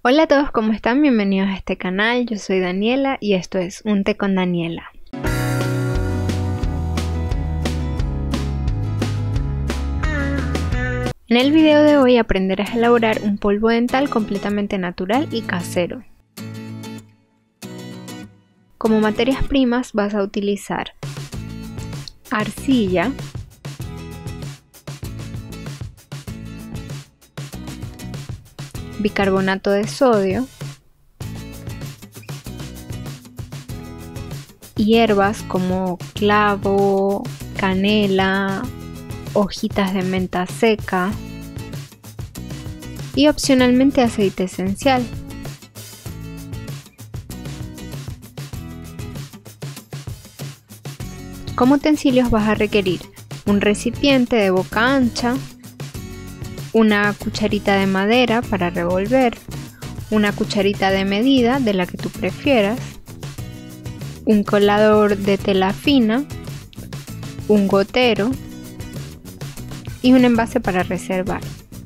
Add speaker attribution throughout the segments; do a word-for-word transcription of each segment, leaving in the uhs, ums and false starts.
Speaker 1: Hola a todos, ¿cómo están? Bienvenidos a este canal, yo soy Daniela y esto es Un Té con Daniela. En el video de hoy aprenderás a elaborar un polvo dental completamente natural y casero. Como materias primas vas a utilizar arcilla, bicarbonato de sodio, hierbas como clavo, canela, hojitas de menta seca y opcionalmente aceite esencial. Como utensilios vas a requerir un recipiente de boca ancha, una cucharita de madera para revolver, una cucharita de medida de la que tú prefieras, un colador de tela fina, un gotero y un envase para reservar.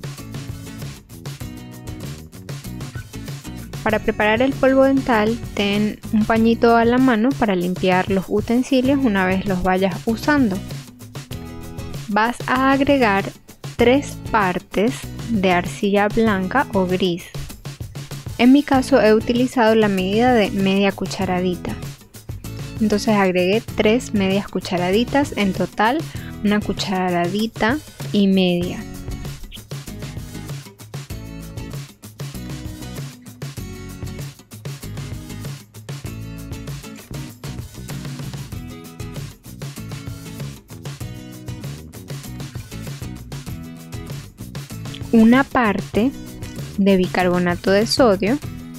Speaker 1: Para preparar el polvo dental, ten un pañito a la mano para limpiar los utensilios una vez los vayas usando. Vas a agregar tres partes de arcilla blanca o gris. En mi caso he utilizado la medida de media cucharadita. Entonces agregué tres medias cucharaditas, en total una cucharadita y media. Una parte de bicarbonato de sodio.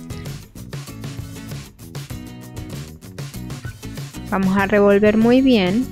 Speaker 1: Vamos a revolver muy bien.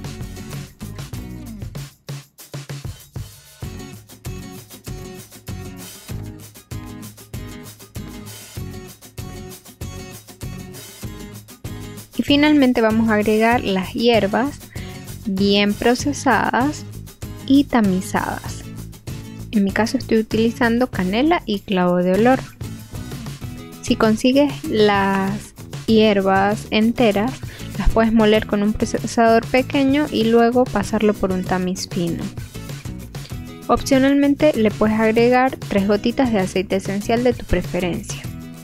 Speaker 1: Y finalmente vamos a agregar las hierbas bien procesadas y tamizadas. En mi caso estoy utilizando canela y clavo de olor. Si consigues las hierbas enteras, las puedes moler con un procesador pequeño y luego pasarlo por un tamiz fino. Opcionalmente le puedes agregar tres gotitas de aceite esencial de tu preferencia.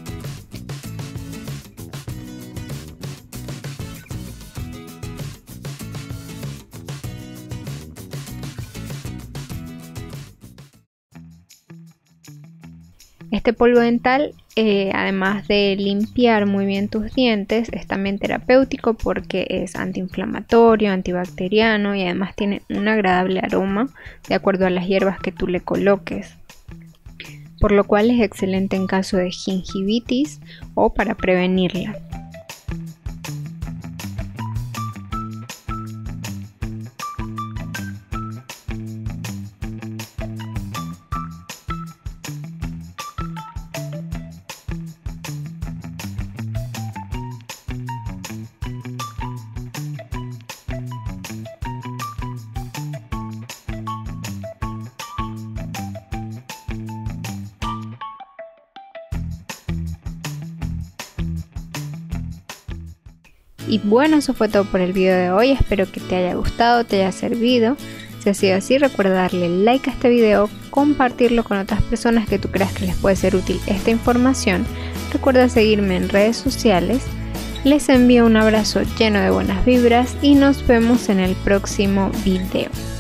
Speaker 1: Este polvo dental, eh, además de limpiar muy bien tus dientes, es también terapéutico porque es antiinflamatorio, antibacteriano y además tiene un agradable aroma de acuerdo a las hierbas que tú le coloques. Por lo cual es excelente en caso de gingivitis o para prevenirla. Y bueno, eso fue todo por el video de hoy, espero que te haya gustado, te haya servido. Si ha sido así, recuerda darle like a este video, compartirlo con otras personas que tú creas que les puede ser útil esta información. Recuerda seguirme en redes sociales. Les envío un abrazo lleno de buenas vibras y nos vemos en el próximo video.